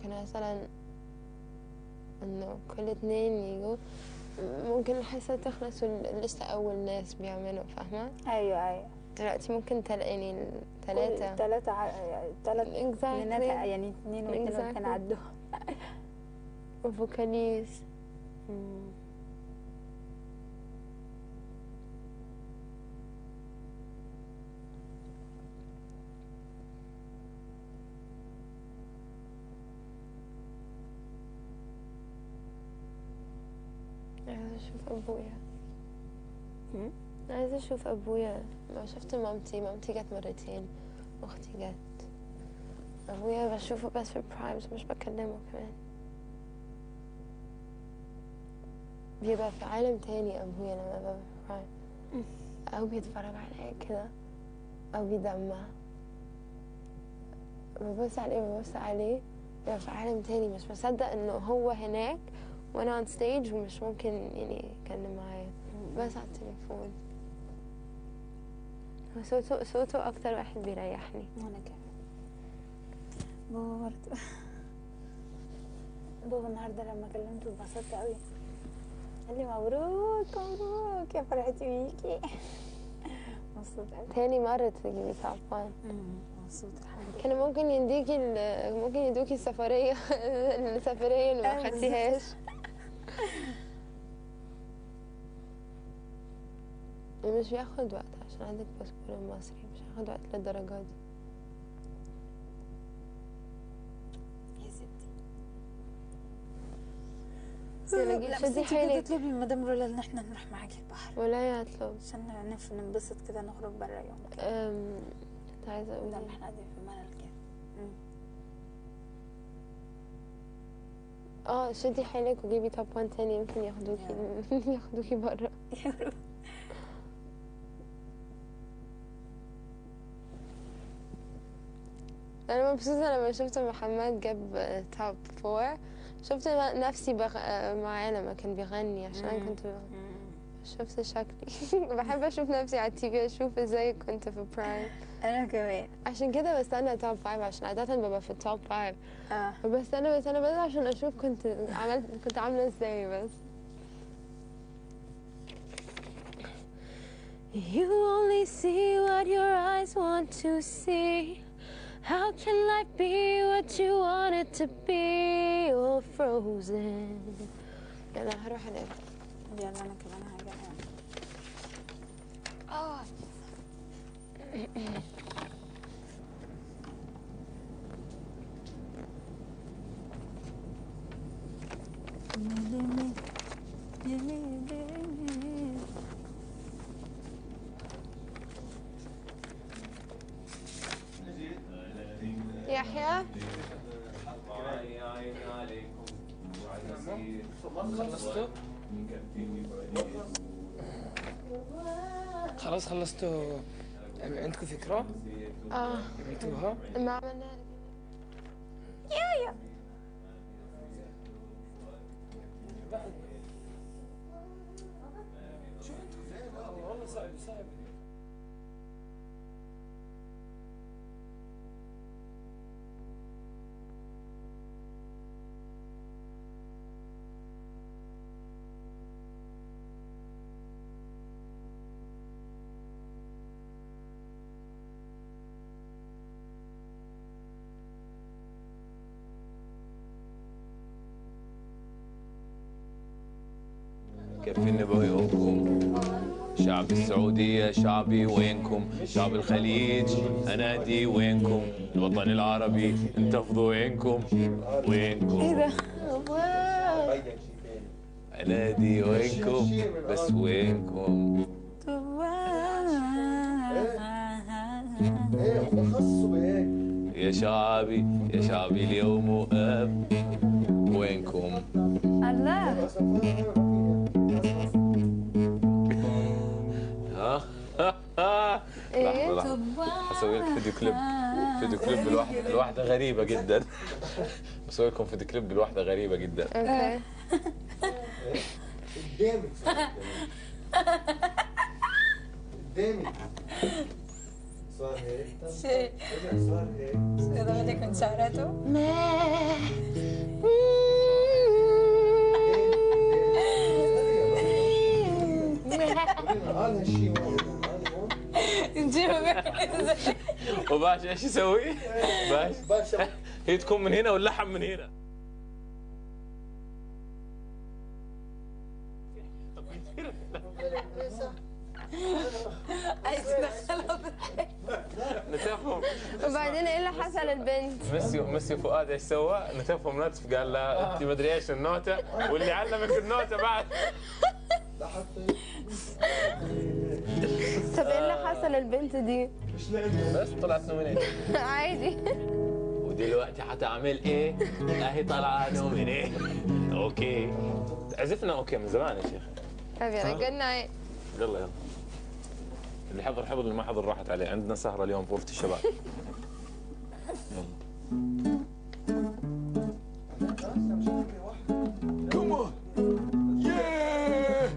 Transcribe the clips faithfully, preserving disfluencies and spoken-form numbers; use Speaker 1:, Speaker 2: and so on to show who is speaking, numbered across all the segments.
Speaker 1: ممكن مثلا انه كل اتنين يجوا، ممكن الحصة تخلص لسه أول ناس بيعملوا، فاهمة؟
Speaker 2: ايوه ايوه
Speaker 1: دلوقتي ممكن تل... يعني ثلاثة
Speaker 2: ثلاثة ثلاث
Speaker 1: exactly.
Speaker 2: اثنينات يعني اثنين واثنين واثنين
Speaker 1: exactly.
Speaker 2: عدوا.
Speaker 1: وفوكاليز. عايزة أشوف أبويا. عايزة أشوف أبويا. ما شفت مامتي، مامتي جت مرتين، أختي جت. أبويا بشوفه بس في برايمز، مش بكلمه كمان. بيبقى في عالم تاني أبويا لما ببقى في برايم، أو بيتفرج عليا كده أو بيدمع، ببص عليه ببص عليه بيبقى في عالم تاني، مش بصدق إنه هو هناك وأنا on stage ومش ممكن يعني يتكلم معايا بس على التليفون. صوته صوته أكتر واحد بيريحني.
Speaker 2: وانا كمان. بابا برضه بابا النهارده لما كلمته اتبسطت قوي، قال لي مبروك مبروك يا فرحتي بيكي. مبسوط قوي.
Speaker 1: تاني مرة تجيبي توب وان.
Speaker 2: مبسوط الحمد لله.
Speaker 1: كانوا ممكن يديكي ممكن يدوكي السفرية السفرية اللي ما خدتيهاش. مش بياخد وقت عشان عندك باسبور مصري، مش هياخد وقت للدرجة دي.
Speaker 2: يا ستي
Speaker 1: لا بس
Speaker 2: انتي كده تطلبي من مدام رولا ان احنا نروح معاكي البحر.
Speaker 1: ولا يطلب
Speaker 2: عشان نعرف ننبسط كده، نخرج برا يوم كده.
Speaker 1: امم كنت عايزة اقول
Speaker 2: لا احنا قاعدين في ملل كده.
Speaker 1: اه شدي حيلك وجيبي توب وان تاني، يمكن ياخدوكي ياخدوكي برا. انا مبسوطه لما شفت محمد جاب توب فور، شفت نفسي بغ... معاه لما كان بيغني، عشان انا كنت شفت شكلي بحب اشوف نفسي على التي في، اشوف ازاي كنت في برايم.
Speaker 2: انا كمان
Speaker 1: عشان كده بستنى توب فايف، عشان عاده ببقى في التوب فايف.
Speaker 2: اه
Speaker 1: بستنى بستنى بس عشان اشوف كنت عملت كنت عامله ازاي. بس You only see what your eyes want to see. How can life be what you want it to be? All frozen. يلا هروح انام.
Speaker 2: يلا انا كمان هرجع انام.
Speaker 1: اه يحيى
Speaker 3: خلصتوا؟ خلاص خلصتوا؟ عندكم فكرة؟
Speaker 1: اه
Speaker 3: عملتوها؟
Speaker 1: ما عملنا
Speaker 2: يا يا
Speaker 3: شو عندكم؟ والله صعب صعب.
Speaker 4: كيفني بعيونكم شعب السعودية، شعبي وينكم؟ شعب الخليج أنادي وينكم؟ الوطن العربي انتفضوا وينكم؟ وينكم؟
Speaker 2: ايه ده؟
Speaker 4: أنادي وينكم؟ بس وينكم؟ يا شعبي يا شعبي اليوم وأب وينكم؟
Speaker 2: الله
Speaker 1: ايه
Speaker 4: هسوي لك فيديو كليب فيديو كليب الواحدة الواحدة غريبة جدا. بسوي لكم فيديو كليب الواحدة غريبة جدا.
Speaker 1: اوكي
Speaker 5: قدامي قدامي صار هيك صار هيك
Speaker 2: ده بدك من شعراته؟
Speaker 1: ما
Speaker 4: وباشا ايش يسوي؟ باش
Speaker 5: باشا
Speaker 4: هي تكون من هنا واللحم من هنا.
Speaker 2: عايز تدخلها
Speaker 4: نتفهم.
Speaker 1: وبعدين ايه اللي حصل البنت؟
Speaker 4: ميسي ميسي فؤاد ايش سوى؟ نتفهم نتف قال لها انت مدري ايش النوته واللي علمك النوته بعد.
Speaker 1: طب ايه اللي حصل البنت دي؟
Speaker 4: بس طلعت نومينيت.
Speaker 1: عادي.
Speaker 4: ودلوقتي حتعمل ايه؟ اهي طالعه نومينيت. اوكي. عزفنا اوكي من زمان يا شيخ.
Speaker 1: طب يلا جود نايت.
Speaker 4: يلا يلا. اللي حضر حضر اللي ما حضر راحت عليه، عندنا سهره اليوم في غرفه الشباب. يلا. كمان. ياه.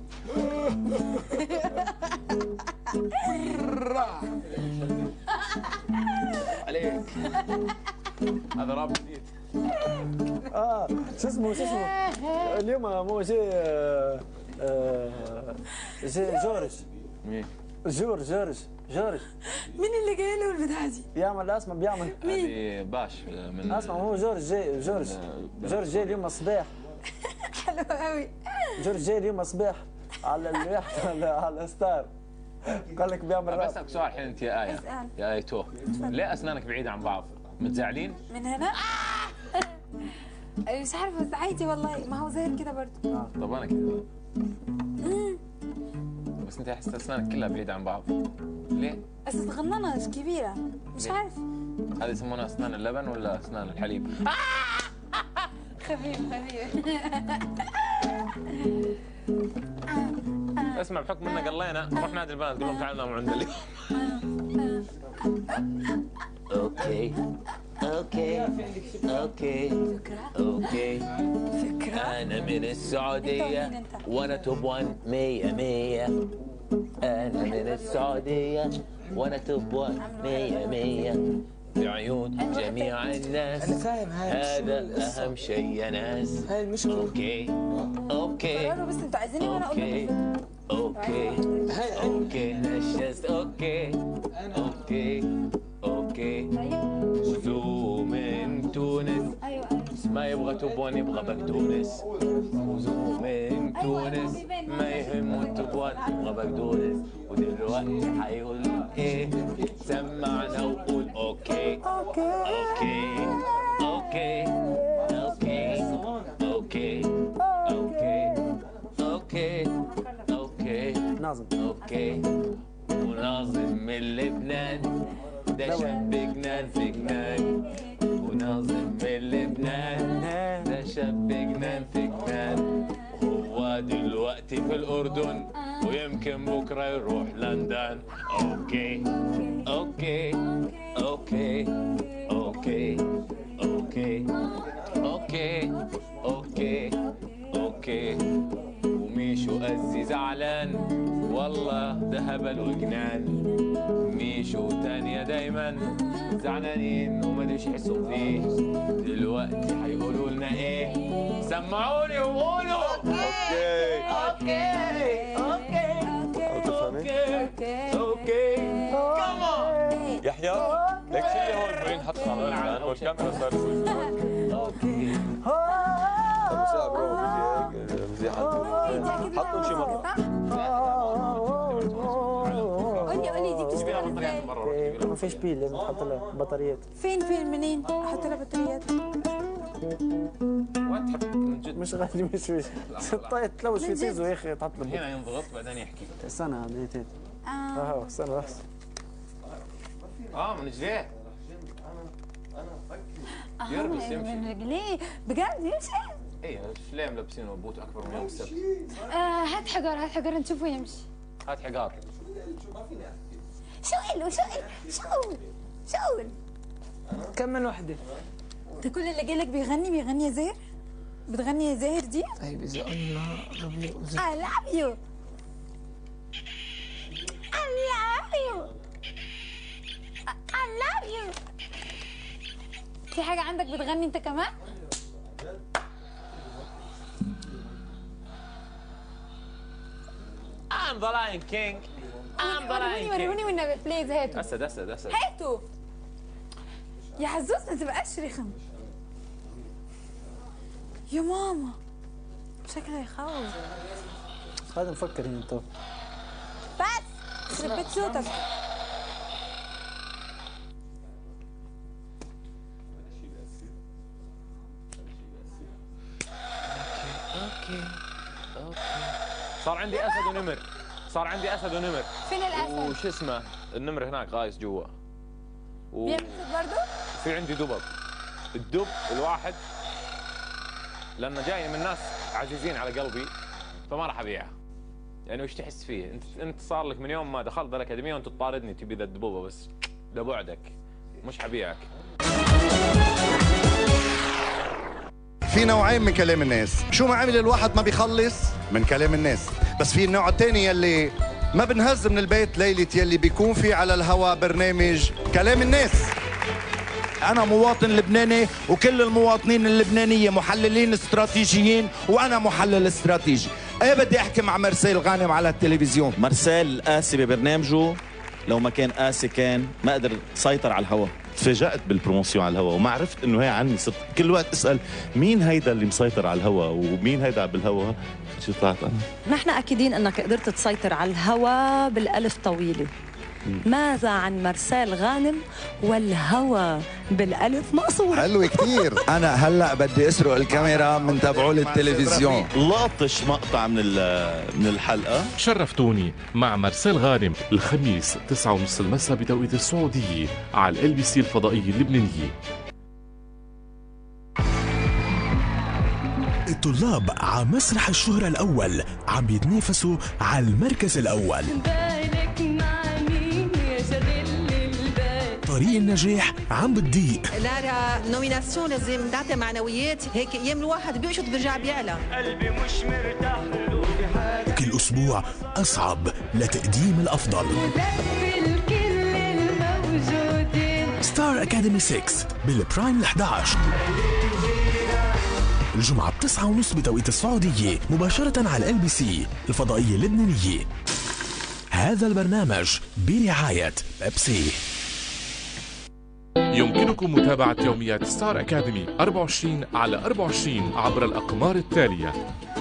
Speaker 4: عليك. هذا راب جديد.
Speaker 6: اه شو اسمه شو اسمه اليوم مو جاي آه، آه، جاي جورج
Speaker 4: مين؟
Speaker 6: جورج جورج جورج
Speaker 2: مين اللي جاي له البتاعه دي؟
Speaker 6: بيعمل اسمع بيعمل
Speaker 4: هذه باش من
Speaker 6: اسمع هو جورج جاي جورج جورج جاي اليوم الصباح
Speaker 2: حلو قوي.
Speaker 6: جورج جاي اليوم الصباح على اليخت على على ستار قال لك بيعمل راب.
Speaker 4: بسألك سؤال الحين انت يا آية.
Speaker 2: اسأل.
Speaker 4: يا آية تو. ليه اسنانك بعيدة عن بعض؟ متزعلين؟
Speaker 2: من هنا؟ مش عارفه بس عادي والله، ما هو زاهر كده برضه.
Speaker 4: طب انا كذا. بس انت احس اسنانك كلها بعيدة عن بعض. ليه؟
Speaker 2: بس صغننه مش كبيره، مش
Speaker 4: ليه؟
Speaker 2: عارف.
Speaker 4: هذه يسمونها اسنان اللبن ولا اسنان الحليب؟
Speaker 2: خفيف خفيف.
Speaker 4: اسمع بحكم اننا قلينا نروح نادي البنات نقول لهم تعالوا ناموا عند اليوم. اوكي اوكي اوكي اوكي.
Speaker 2: فكره.
Speaker 4: انا من السعودية وانا توب وان مية مية. انا من السعودية وانا توب وان مية مية. في عيون جميع الناس.
Speaker 3: انا فاهم هاي
Speaker 4: هذا اهم شيء يا ناس.
Speaker 3: هاي المشكلة.
Speaker 4: اوكي اوكي
Speaker 2: قرروا بس انتوا عايزيني وانا اقول
Speaker 4: اوكي
Speaker 2: لكم.
Speaker 4: اوكي
Speaker 3: هاي
Speaker 4: اوكي نشست اوكي اوكي اوكي. وذو من تونس
Speaker 2: ايوه ايوه.
Speaker 4: ما يبغى تبون يبغى بقدونس. وذو من تونس ما يهمه التبون يبغى بقدونس. ودلوقتي حيقول ايه؟ سمعنا وقول اوكي اوكي اوكي اوكي اوكي اوكي اوكي اوكي
Speaker 6: ناظم
Speaker 4: اوكي. وناظم من لبنان ده شاب جنان في جنان. وناظم من لبنان ده شاب جنان في جنان. هو دلوقتي في الأردن ويمكن بكرة يروح لندن. أوكي أوكي أوكي أوكي أوكي أوكي أوكي أوكي. وميشو أزي زعلان والله ده هبل وجنان. ميشو تانية دايما زعلانين وما ادريش يحسوا فيه. دلوقتي هيقولوا لنا ايه؟ سمعوني وقولوا اوكي اوكي اوكي اوكي اوكي كمان.
Speaker 7: يحيى لك شيء هون بعدين حط الان والكاميرا صار
Speaker 4: اوكي.
Speaker 7: مساء برو بيجي هيك مزيح حطوا شي مره.
Speaker 2: قولي قولي دي بتشتغل ازاي؟
Speaker 6: ما فيش بيل لازم تحط لها بطاريات.
Speaker 2: فين فين منين؟ احط لها بطاريات.
Speaker 4: وين تحط من جد؟
Speaker 6: مش غالي مش مش طيب تلوش في تيزو يا اخي تحط له
Speaker 4: هنا ينضغط بعدين يحكي.
Speaker 6: استنى هذه
Speaker 2: اه
Speaker 6: اه استنى بس
Speaker 4: اه من رجليه يرقص يمشي.
Speaker 2: من رجليه بجد يمشي؟
Speaker 4: ايه ليه ملبسينه بوت اكبر من يوم السبت؟
Speaker 2: آه هات حجر هات حجر نشوفه يمشي.
Speaker 4: هات حجار.
Speaker 2: شغل وشغل شغل شغل.
Speaker 3: كم من وحدة؟
Speaker 2: انت كل اللي جايلك بيغني بيغني يا زاهر؟ بتغني يا زاهر دي؟
Speaker 3: طيب إذا قلنا قبل
Speaker 2: I love you. I love you. I love you. في حاجة عندك بتغني انت كمان؟
Speaker 4: I'm the Lion King.
Speaker 2: وروني وروني والنبي بليز هاتوا.
Speaker 4: اسد اسد اسد
Speaker 2: هاتوا يا عزوز ما تبقاش رخم يا ماما. شكله يخوف.
Speaker 6: هذا مفكر هنا طب.
Speaker 2: بس يخرب بيت صوتك.
Speaker 4: اوكي اوكي. صار عندي اسد ونمر. صار عندي اسد ونمر.
Speaker 2: فين الاسد؟
Speaker 4: وش اسمه؟ النمر هناك غايس جوا. و...
Speaker 2: بياكل برضه؟
Speaker 4: في عندي دبب. الدب الواحد لانه جاي من ناس عزيزين على قلبي فما راح ابيعه. يعني وش تحس فيه؟ انت انت صار لك من يوم ما دخلت الاكاديميه وانت تطاردني تبي ذا الدبوبه بس لبعدك مش حبيعك.
Speaker 8: في نوعين من كلام الناس، شو ما عمل الواحد ما بيخلص من كلام الناس، بس في النوع الثاني يلي ما بنهز من البيت ليلة يلي بيكون في على الهواء برنامج كلام الناس.
Speaker 9: أنا مواطن لبناني وكل المواطنين اللبنانية محللين استراتيجيين وأنا محلل استراتيجي. إيه بدي أحكي مع مرسيل غانم على التلفزيون.
Speaker 10: مرسيل قاسي ببرنامجه، لو ما كان قاسي كان ما قدر يسيطر على الهواء.
Speaker 11: تفاجأت بالبروموسيون على الهواء وما عرفت انه هي عني، صرت كل وقت اسال مين هيدا اللي مسيطر على الهواء ومين هيدا بالهواء، شو طلعت انا.
Speaker 12: نحن اكيدين انك قدرت تسيطر على الهواء بالالف طويله. ماذا عن مرسيل غانم والهوى بالالف مقصوره؟
Speaker 8: حلو كثير.
Speaker 9: انا هلا بدي اسرق الكاميرا من تبعول التلفزيون.
Speaker 11: لقطش مقطع من من الحلقه.
Speaker 13: شرفتوني مع مرسيل غانم الخميس تسعة ونص المساء بتوقيت السعوديه على ال بي سي الفضائيه اللبنانيه.
Speaker 14: الطلاب على مسرح الشهرة الأول عم بيتنافسوا على المركز الأول. طريق النجاح عم بتضيق.
Speaker 15: لارا نوميناسيون لازم نعطي معنويات، هيك ايام الواحد بيقشط بيرجع بيعلى. قلبي مش مرتاح له بحاجة.
Speaker 14: كل أسبوع أصعب لتقديم الأفضل. ستار أكاديمي ستة بالبرايم الأحد عشر الجمعة بتسعة ونص بتوقيت السعودية مباشرة على ال بي سي الفضائية اللبنانية. هذا البرنامج برعاية بيبسي.
Speaker 13: يمكنكم متابعة يوميات ستار أكاديمي أربعة وعشرين على أربعة وعشرين عبر الأقمار التالية: